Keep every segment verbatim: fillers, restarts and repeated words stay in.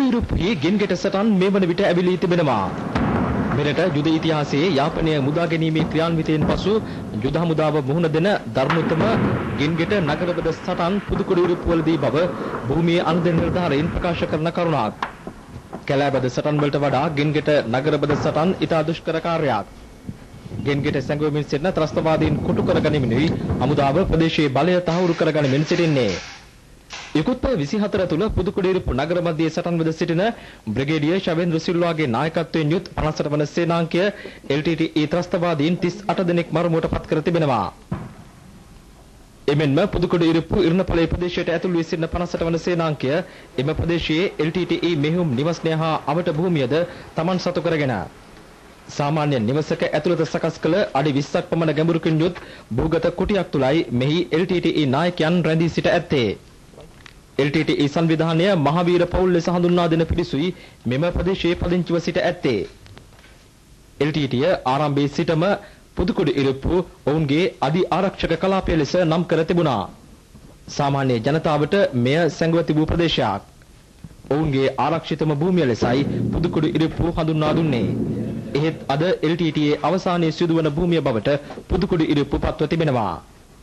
පුදුකුඩිරුප්පුහි ගෙන්ගෙට සටන් මේ වන විට ඇවිලී තිබෙනවා. මෙරට යුද ඉතිහාසයේ යාපනය මුදා ගැනීමේ ක්‍රියාන්විතයෙන් පසු යුද හමුදාව මුහුණ දෙන ධර්මෝත්තම ගෙන්ගෙට නගරබද සටන් පුදුකුඩිරුප්පුවලදී බව භූමියේ අනුදෙන නිලධාරීන් ප්‍රකාශ කරන කරුණක්. කැලෑබද සටන් වලට වඩා ගෙන්ගෙට නගරබද සටන් ඉතා දුෂ්කර කාර්යයක්. ගෙන්ගෙට සැඟවෙමින් සිටින ත්‍රස්තවාදීන් කොටු කර ගැනීමෙනුයි හමුදාව ප්‍රදේශයේ බලය තහවුරු කර ගැනීමෙන් සිටින්නේ. ඉකුත් විසිහතර තුල පුදුකුඩිරුප්පු නගර මැදේ සටන් වෙද සිටින බ්‍රිගේඩියර් ශවේන්ද්‍ර සිල්වාගේ නායකත්වයෙන් යුත් පනසට වන සේනාංකය එල් ටී ටී ඊ ත්‍රස්තවාදීන් තිස් අට දෙනෙක් මරමුවට පත් කර තිබෙනවා. එමෙන්ම පුදුකුඩිරුප්පු ඉරණපලේ ප්‍රදේශයට ඇතුළු වී සිටින පනසට වන සේනාංකය එම ප්‍රදේශයේ එල් ටී ටී ඊ මෙහෙයුම් නිවස්නය හා අවට භූමියද Taman සතු කරගෙන සාමාන්‍ය නිවසක ඇතුළත සකස් කළ අඩි විස්සක් පමණ ගැඹුරකින් යුත් භූගත කුටියක් තුලයි මෙහි එල් ටී ටී ඊ නායකයන් රැඳී සිට ඇත්තේ. එල් ටී ටී ඊ සංවිධානය මහවීර පවුල් ලෙස හඳුන්වා දෙන පිරිසුයි මෙම ප්‍රදේශයේ පදිංචිව සිට ඇත්තේ. එල් ටී ටී ඊ ආරම්භයේ සිටම පුදුකුඩිරුප්පු ඔවුන්ගේ අධි ආරක්ෂක කලාපය ලෙස නම් කර තිබුණා. සාමාන්‍ය ජනතාවට මෙය සැඟව තිබූ ප්‍රදේශයක්. ඔවුන්ගේ ආරක්ෂිතම භූමිය ලෙසයි පුදුකුඩිරුප්පු හඳුන්වා දුන්නේ. එහෙත් අද එල් ටී ටී ඊ අවසානයේ සිදුවන භූමිය බවට පුදුකුඩිරුප්පු පත්ව තිබෙනවා.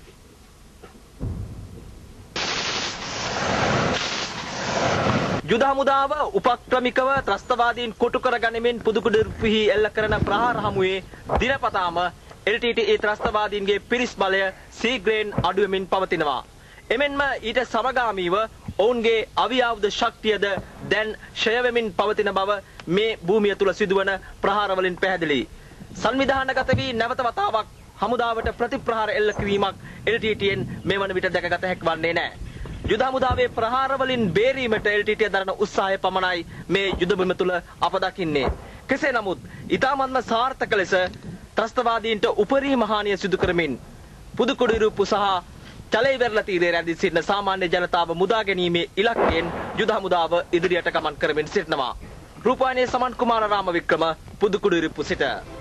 යුද හමුදාව උපක්‍රමිකව ත්‍රස්තවාදීන් කොටු කර ගනිමින් පුදුකුඩිරුප්පුහි එල්ල කරන ප්‍රහාර හමුවේ දිනපතාම එල් ටී ටී ඊ ත්‍රස්තවාදීන්ගේ පිරිස් බලය සීග්‍රයෙන් අඩුවෙමින් පවතිනවා. එමෙන්ම ඊට සමගාමීව ඔවුන්ගේ අවි ආයුධ ශක්තියද දැන් ක්ෂය වෙමින් පවතින බව මේ භූමිය තුල සිදුවන ප්‍රහාර වලින් පැහැදිලි. සංවිධානගත වී නැවත වතාවක් හමුදාවට ප්‍රතිප්‍රහාර එල්ල කිරීමක් එල් ටී ටී ඊෙන් මේ වන විට දැකගත හැකි වන්නේ නැහැ. යුද හමුදාවේ ප්‍රහාර වලින් බේරීමට එල් ටී ටී ඊ දරන උත්සාහය පමණයි මේ යුද බිම තුල අප දකින්නේ. කෙසේ නමුත් ඊටමත්ම සාර්ථක ලෙස ත්‍රස්තවාදීන්ට උපරිම හානිය සිදු කරමින් පුදුකුඩිරුප්පු සහ චලයිවැරළ තීරයේ රැඳී සිටින සාමාන්‍ය ජනතාව මුදා ගැනීමේ ඉලක්කයෙන් යුද හමුදාව ඉදිරියට ගමන් කරමින් සිටිනවා. රූපවාහිනියේ සමන් කුමාර රාමවික්‍රම පුදුකුඩිරුප්පු සිට